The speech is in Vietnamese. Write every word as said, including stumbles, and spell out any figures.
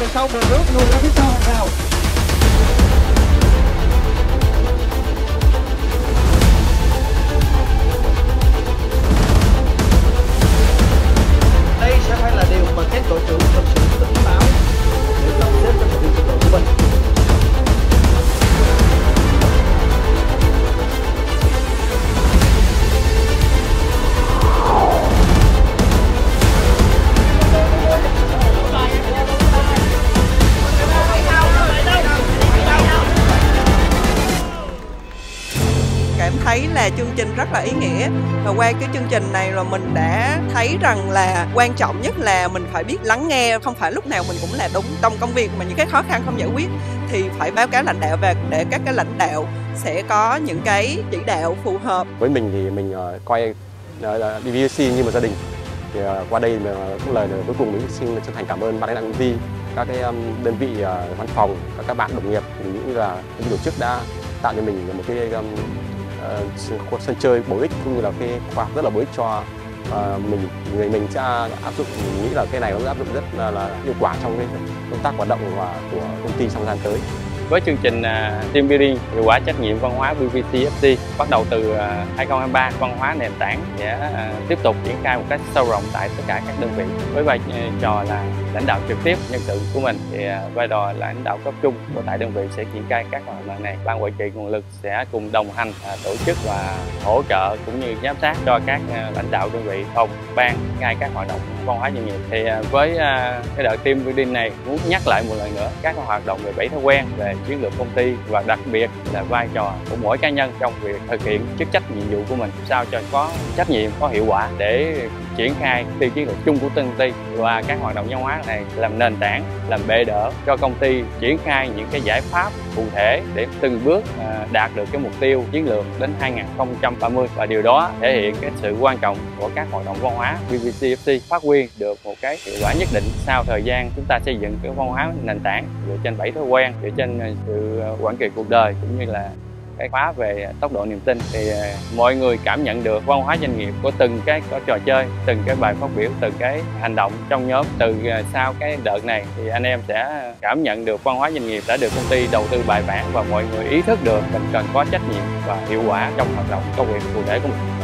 sau một bước lùi ra phía sau hàng rào. Đây sẽ phải là điều mà các đội trưởng thực sự tỉnh táo để sắp xếp cho thành viên của đội của mình. Cảm thấy là chương trình rất là ý nghĩa, và qua cái chương trình này là mình đã thấy rằng là quan trọng nhất là mình phải biết lắng nghe, không phải lúc nào mình cũng là đúng trong công việc, mà những cái khó khăn không giải quyết thì phải báo cáo lãnh đạo, và để các cái lãnh đạo sẽ có những cái chỉ đạo phù hợp. Với mình thì mình uh, coi uh, đê vê xê như một gia đình, thì uh, qua đây mà cũng lời cuối cùng mình xin chân thành cảm ơn ban lãnh đạo công ty, các cái um, đơn vị uh, văn phòng, các các bạn đồng nghiệp cũng như là những tổ chức đã tạo cho mình một cái um, uh, sân chơi bổ ích, cũng như là cái khoa học rất là bổ ích cho uh, mình người mình sẽ áp dụng. Mình nghĩ là cái này nó áp dụng rất là, là hiệu quả trong cái công tác hoạt động của công ty trong thời gian tới. Với chương trình uh, Team Building hiệu quả trách nhiệm văn hóa bê vê xê ép xê bắt đầu từ uh, hai không hai ba, văn hóa nền tảng sẽ uh, tiếp tục triển khai một cách sâu rộng tại tất cả các đơn vị. Với vai trò là lãnh đạo trực tiếp nhân sự của mình thì uh, vai trò là lãnh đạo cấp trung của tại đơn vị sẽ triển khai các hoạt động này. Ban quản trị nguồn lực sẽ cùng đồng hành uh, tổ chức và hỗ trợ cũng như giám sát cho các uh, lãnh đạo đơn vị, phòng, ban ngay các hoạt động văn hóa doanh nghiệp. Thì uh, với uh, cái đợt Team Building này muốn nhắc lại một lần nữa các hoạt động về bảy thói quen, về chiến lược công ty, và đặc biệt là vai trò của mỗi cá nhân trong việc thực hiện chức trách nhiệm vụ của mình sao cho có trách nhiệm, có hiệu quả để triển khai tiêu chiến lược chung của công ty, và các hoạt động văn hóa này làm nền tảng, làm bệ đỡ cho công ty triển khai những cái giải pháp cụ thể để từng bước đạt được cái mục tiêu chiến lược đến hai nghìn không trăm ba mươi, và điều đó thể hiện cái sự quan trọng của các hoạt động văn hóa bê vê xê ép xê phát huy được một cái hiệu quả nhất định sau thời gian chúng ta xây dựng cái văn hóa nền tảng dựa trên bảy thói quen, dựa trên sự quản trị cuộc đời, cũng như là cái khóa về tốc độ niềm tin. Thì mọi người cảm nhận được văn hóa doanh nghiệp của từng cái có trò chơi, từng cái bài phát biểu, từng cái hành động trong nhóm. Từ sau cái đợt này thì anh em sẽ cảm nhận được văn hóa doanh nghiệp đã được công ty đầu tư bài bản, và mọi người ý thức được mình cần có trách nhiệm và hiệu quả trong hoạt động công việc cụ thể của mình.